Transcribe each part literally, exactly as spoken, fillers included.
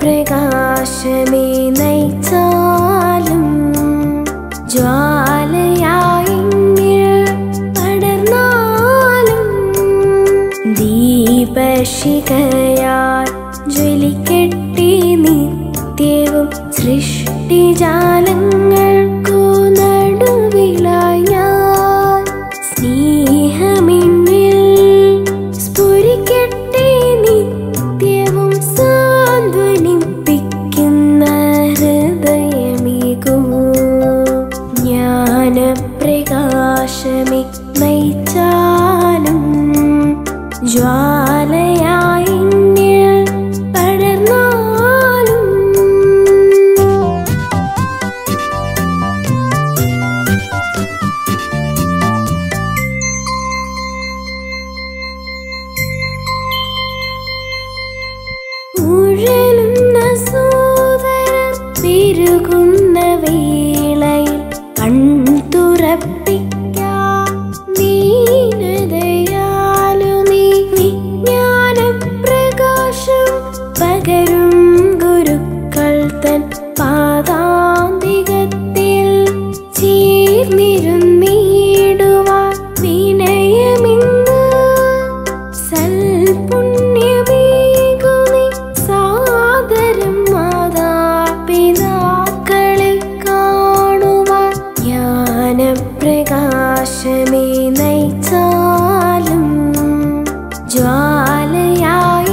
ജ്ഞാനപ്രകാശമേ നയിച്ചാലും ജ്വാലയായി പടർന്നാലും ദീപശിഖയാൽ ജ്വലിക്കട്ടെ നിത്യവും സൃഷ്ടിജാലങ്ങൾക്കു നടുവിലായി ഞാൻ സ്നേഹമിന്നിൽ സ്ഫുരിക്കട്ടെ നിത്യവും സാന്ത്വനിപ്പിക്കുന്ന ഹൃദയമേകൂ ജ്ഞാനപ്രകാശമേ നയിച്ചാലും ജ്വാലയായി പടർന്നാലും ഉഴലുന്ന സോദരർ പെരുകുന്ന വേളയിൽ കൺതുറപ്പിക്കാം ദീനദയാലു നീ വിജ്ഞാനപ്രകാശം പകരും ഗുരുക്കൾ തൻ പാദാന്തികത്തിൽ ചേർന്നിരുന്നിടുവാൻ വിനയമിന്ന് സൽപുണ്യമേകുമി സാദരം മാതാപിതാക്കളെ കാണുവാൻ ജ്ഞാനപ്രകാശമേ നയിച്ചാലും ജ്വാലയായി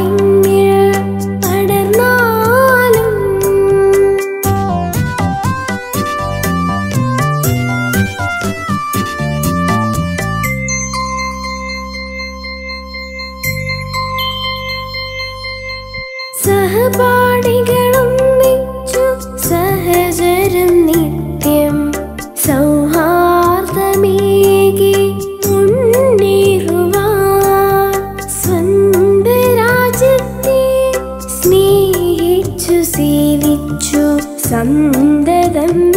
പടർന്നാലും സഹപാഠികളൊന്നിച്ചു സഹചരം നിത്യം സൗഹാർദ്ദമേകി മുന്നേറുവാൻ സ്വന്ത രാജ്യത്തെ സ്നേഹിച്ചു സേവിച്ചു സന്തതം